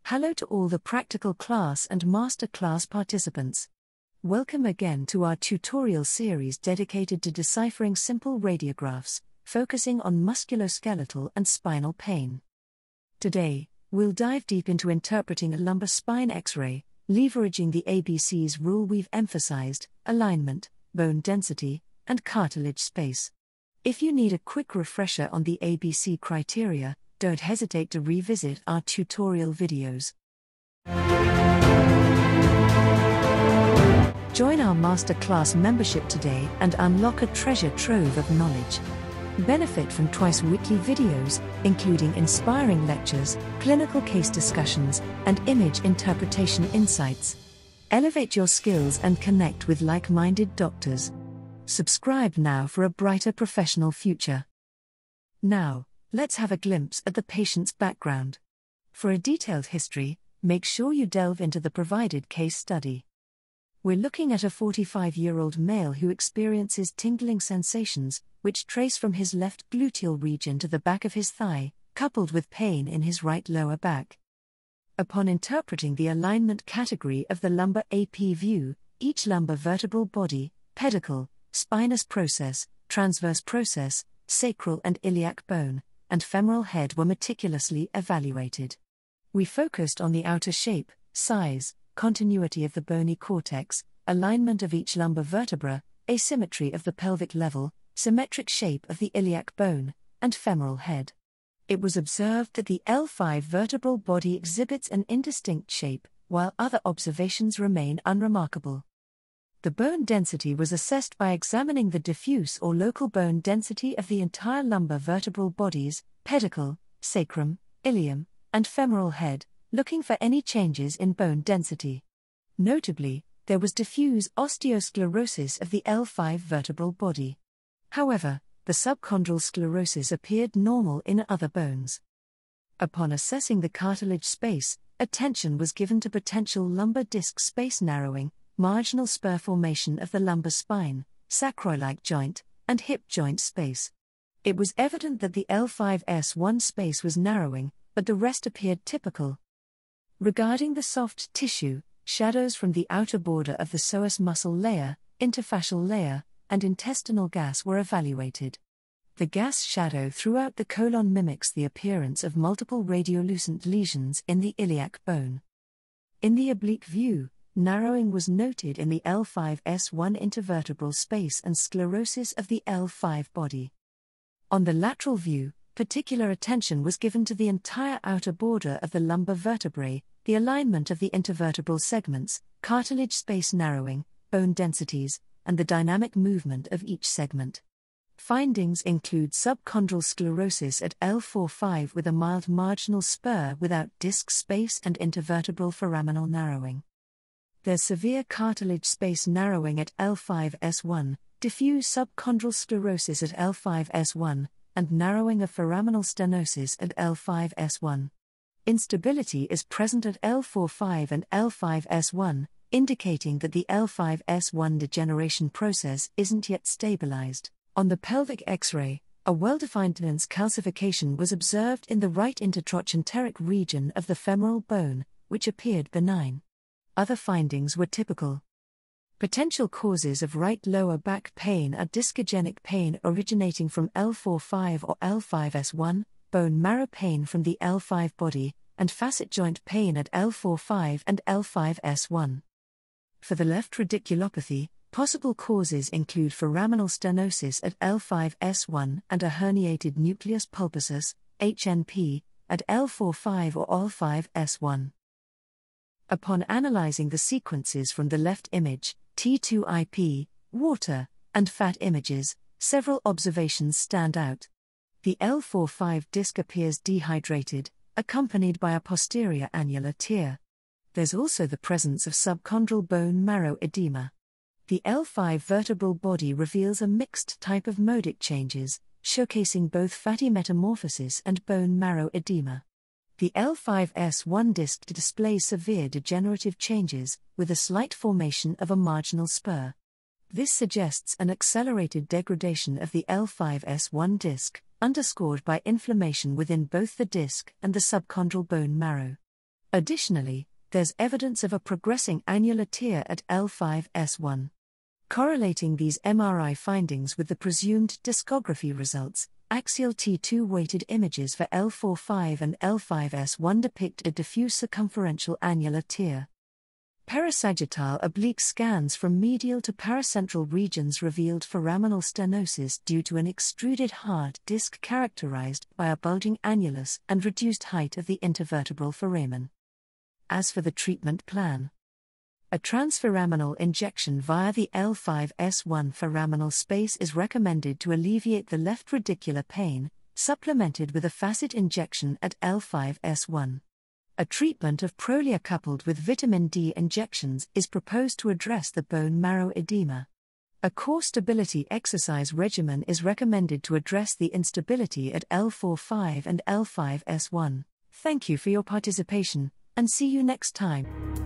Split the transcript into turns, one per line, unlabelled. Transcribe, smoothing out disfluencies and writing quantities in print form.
Hello to all the practical class and master class participants. Welcome again to our tutorial series dedicated to deciphering simple radiographs, focusing on musculoskeletal and spinal pain. Today, we'll dive deep into interpreting a lumbar spine X-ray, leveraging the ABCs rule we've emphasized: alignment, bone density, and cartilage space. If you need a quick refresher on the ABC criteria, don't hesitate to revisit our tutorial videos. Join our masterclass membership today and unlock a treasure trove of knowledge. Benefit from twice-weekly videos, including inspiring lectures, clinical case discussions, and image interpretation insights. Elevate your skills and connect with like-minded doctors. Subscribe now for a brighter professional future. Now, let's have a glimpse at the patient's background. For a detailed history, make sure you delve into the provided case study. We're looking at a 45-year-old male who experiences tingling sensations, which trace from his left gluteal region to the back of his thigh, coupled with pain in his right lower back. Upon interpreting the alignment category of the lumbar AP view, each lumbar vertebral body, pedicle, spinous process, transverse process, sacral and iliac bone, and femoral head were meticulously evaluated. We focused on the outer shape, size, continuity of the bony cortex, alignment of each lumbar vertebra, asymmetry of the pelvic level, symmetric shape of the iliac bone, and femoral head. It was observed that the L5 vertebral body exhibits an indistinct shape, while other observations remain unremarkable. The bone density was assessed by examining the diffuse or local bone density of the entire lumbar vertebral bodies, pedicle, sacrum, ilium, and femoral head, looking for any changes in bone density. Notably, there was diffuse osteosclerosis of the L5 vertebral body. However, the subchondral sclerosis appeared normal in other bones. Upon assessing the cartilage space, attention was given to potential lumbar disc space narrowing, marginal spur formation of the lumbar spine, sacroiliac joint, and hip joint space. It was evident that the L5S1 space was narrowing, but the rest appeared typical. Regarding the soft tissue, shadows from the outer border of the psoas muscle layer, interfascial layer, and intestinal gas were evaluated. The gas shadow throughout the colon mimics the appearance of multiple radiolucent lesions in the iliac bone. In the oblique view, narrowing was noted in the L5S1 intervertebral space and sclerosis of the L5 body. On the lateral view, particular attention was given to the entire outer border of the lumbar vertebrae, the alignment of the intervertebral segments, cartilage space narrowing, bone densities, and the dynamic movement of each segment. Findings include subchondral sclerosis at L4-5 with a mild marginal spur without disc space and intervertebral foraminal narrowing. There's severe cartilage space narrowing at L5S1, diffuse subchondral sclerosis at L5S1, and narrowing of foraminal stenosis at L5S1. Instability is present at L4-5 and L5S1, indicating that the L5S1 degeneration process isn't yet stabilized. On the pelvic X-ray, a well-defined dense calcification was observed in the right intertrochanteric region of the femoral bone, which appeared benign. Other findings were typical. Potential causes of right lower back pain are discogenic pain originating from L4-5 or L5S1, bone marrow pain from the L5 body, and facet joint pain at L4-5 and L5S1. For the left radiculopathy, possible causes include foraminal stenosis at L5S1 and a herniated nucleus pulposus, HNP, at L4-5 or L5S1. Upon analyzing the sequences from the left image, T2IP, water, and fat images, several observations stand out. The L4-5 disc appears dehydrated, accompanied by a posterior annular tear. There's also the presence of subchondral bone marrow edema. The L5 vertebral body reveals a mixed type of modic changes, showcasing both fatty metamorphosis and bone marrow edema. The L5S1 disc displays severe degenerative changes, with a slight formation of a marginal spur. This suggests an accelerated degradation of the L5S1 disc, underscored by inflammation within both the disc and the subchondral bone marrow. Additionally, there's evidence of a progressing annular tear at L5-S1. Correlating these MRI findings with the presumed discography results, axial T2 weighted images for L4-5 and L5-S1 depict a diffuse circumferential annular tear. Parasagittal oblique scans from medial to paracentral regions revealed foraminal stenosis due to an extruded hard disc characterized by a bulging annulus and reduced height of the intervertebral foramen. As for the treatment plan, a transforaminal injection via the L5-S1 foraminal space is recommended to alleviate the left radicular pain, supplemented with a facet injection at L5-S1. A treatment of Prolia coupled with vitamin D injections is proposed to address the bone marrow edema. A core stability exercise regimen is recommended to address the instability at L4-5 and L5-S1. Thank you for your participation, and see you next time.